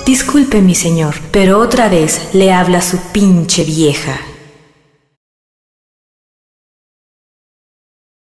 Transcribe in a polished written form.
Disculpe, mi señor, pero otra vez le habla su pinche vieja.